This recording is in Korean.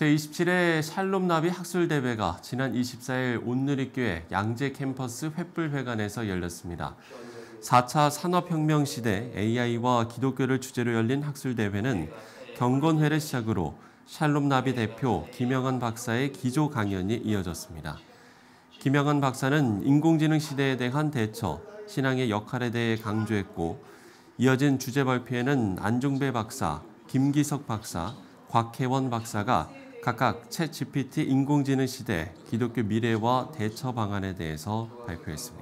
제27회 샬롬나비 학술대회가 지난 24일 온누리교회 양재 캠퍼스 횃불회관에서 열렸습니다. 4차 산업혁명 시대 AI와 기독교를 주제로 열린 학술대회는 경건회를 시작으로 샬롬나비 대표 김영환 박사의 기조 강연이 이어졌습니다. 김영환 박사는 인공지능 시대에 대한 대처, 신앙의 역할에 대해 강조했고, 이어진 주제 발표에는 안중배 박사, 김기석 박사, 곽혜원 박사가 각각 챗GPT 인공지능 시대 기독교 미래와 대처 방안에 대해서 발표했습니다.